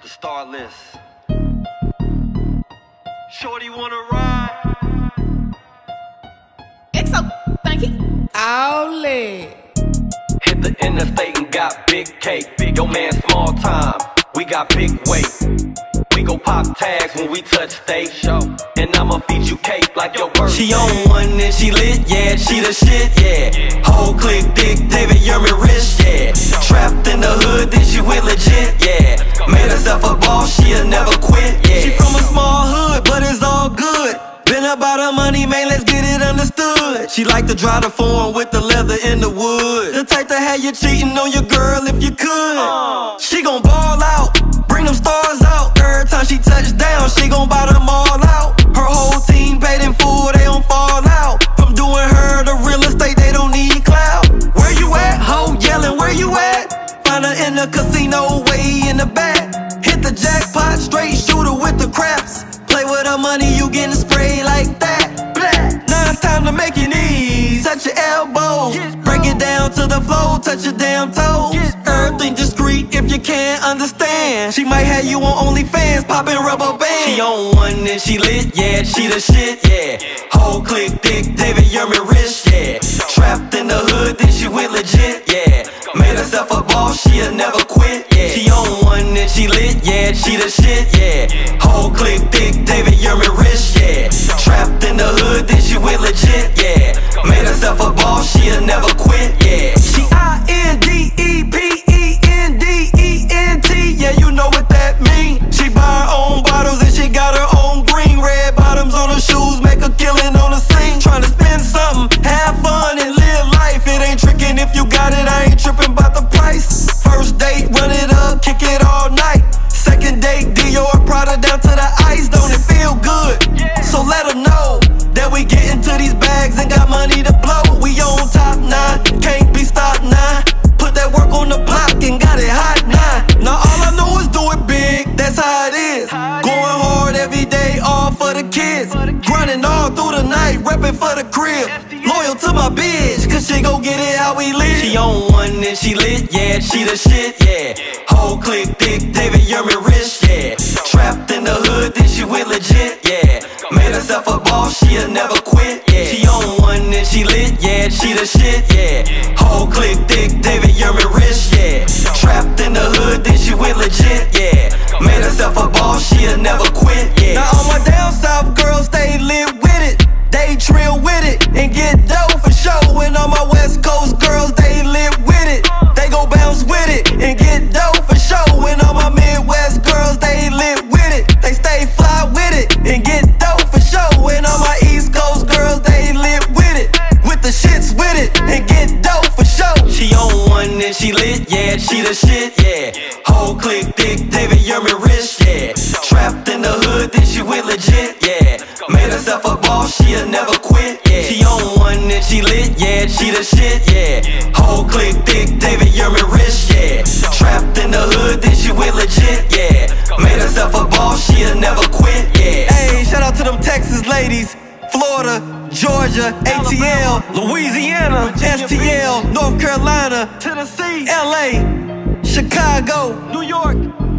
star list. Shorty wanna ride? It's so funky. Owlet. Hit the interstate and got big cake. Yo man, small time. We got big weight. We go pop tags when we touch stage show. And I'ma feed you cake like your birthday. She on one and she lit, yeah, she the shit, yeah. Whole click, dick, David Yerman wrist, yeah. Trapped in the hood, then she went legit, yeah. Made herself a boss, she'll never quit, yeah. She from a small hood, but it's all good. Been about her money, man, let's get it understood. She like to drive the foreign with the leather in the wood. The type to have you cheating on your girl if you could. She gon' ball out, bring them stars out. Every time she touch down, she gon' buy them all out. Her whole team paid in full, they don't fall out. From doing her the real estate, they don't need clout. Where you at? Ho yelling, where you at? Find her in the casino, way in the back. Hit the jackpot, straight shooter with the craps. Play with her money, you getting sprayed like that. Blah. Now it's time to make your knees, touch your elbows. Break it down to the floor, touch your damn toes. Everything discreet if you can't understand. She might have you on OnlyFans, popping rubber bands. She on one and she lit, yeah, she the shit, yeah. Whole click, dick, David Yerman wrist, yeah. Trapped in the hood, then she went legit, yeah. Made herself a boss, she'll never quit, yeah. She on one and she lit, yeah, she the shit, yeah. Whole click, dick, David Yerman wrist, yeah. Trapped in the hood, then she went legit, yeah. Made herself a boss, she'll never quit, yeah. She INDEPENDENT, yeah, you know what that mean. She buy her own bottles and she got her own green. Red bottoms on her shoes, make a killing on the scene. Tryna spend something, have fun and live life. It ain't tricking if you got it, I ain't tripping about the price. First date, run it up, kick it all night. Second date, Dior, Prada down to the ice. Don't it feel good? So let her know that we get into these bags and got money to blow. We on top 9, can't be stopped now. Put that work on the block and got it hot now. Now all I know is do it big, that's how it is. Going hard every day, all for the kids. Grinding all through the night, repping for the crib. Loyal to my bitch, cause she gon' get it how we live. She on one and she lit, yeah, she the shit, yeah. Whole click, dick, David Yerman wrist, yeah. Trapped in the hood, then she went legit, yeah. Made herself a boss, she'll never quit, yeah. She on one and she lit, yeah, she the shit, yeah. Whole click, dick, David Yerman wrist, yeah. Trapped in the hood, then she went legit, yeah. Made herself a boss, she'll never quit, yeah. Now all my down south girls stay lit with it. They trill with it and get dough for show. And all my west coast girls, they lit with it. They go bounce with it and get dough for show. And all my midwest girls, they lit with it. They stay fly with it and get dough for show. And all my east coast girls, they lit with it. With the shits with it and get dough for show. She on one and she lit, yeah, she the shit, yeah. Whole click, dick, David Yerman wrist, yeah. Trapped in the hood, then she went legit, yeah. Made herself a boss, she'll never quit, yeah. She on one and she lit, yeah, she the shit, yeah. Whole click, dick, David Yerman wrist, yeah. Trapped in the hood, then she went legit, yeah. Made herself a boss, she'll never quit, yeah. Hey, shout out to them Texas ladies. Florida, Georgia, ATL, Louisiana, STL, North Carolina, Tennessee, LA, Chicago, New York.